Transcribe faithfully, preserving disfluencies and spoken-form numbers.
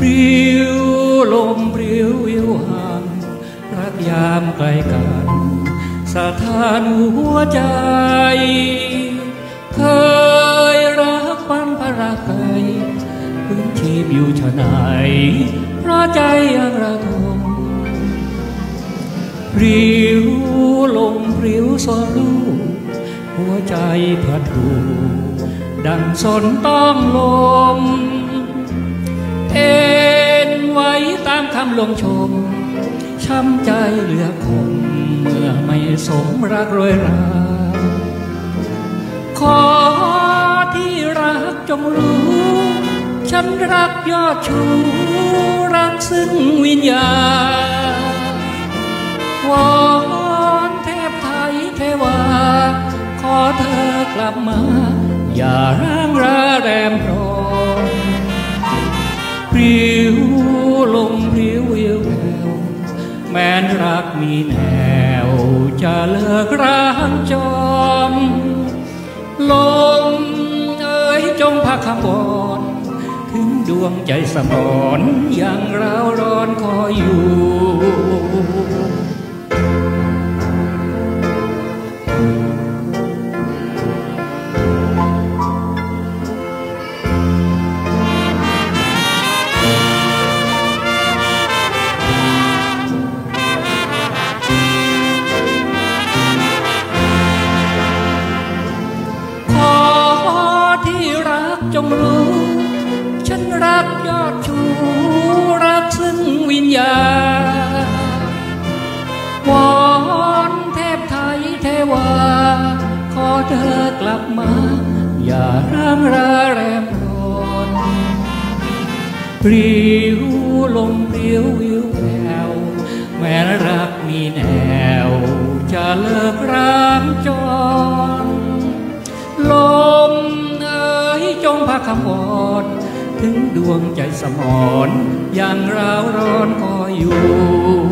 ริ้วลมปลิววิวห่างรักยามไกลกันสถานหัวใจเคยรักปันพระไกรพื้นชีพอยู่ชะไหนเพราะใจยังระทมปลิวลมปลิวสลูหัวใจพัดหูดังสนต้องลมเอ็นไว้ตามคำลงชมช้ำใจเหลือคงเมื่อไม่สมรักรวยราขอที่รักจงรู้ฉันรักยอดชูรักซึ่งวิญญาณวอนเทพไทยเทวาขอเธอกลับมาอย่าร้างราแรมพรอนปลิวลมปลิววิวแววแม้นรักมีแนวจะเลิกร้างจรลมเอ๋ยจงพักคำบอนถึงดวงใจสมรยังร้าวร้อนคอยอยู่จงรู้ฉันรักยอดชูรักซึ่งวิญญาณวอนเทพไทยเทวาขอเธอกลับมาอย่าร้างราแรมร้อนปลิวลมปลิววิวแววแม้รักมีแนวจะเลิกร้างจรลมจงพาคำวอนถึงดวงใจสมรยังร้าวร้อนคอยอยู่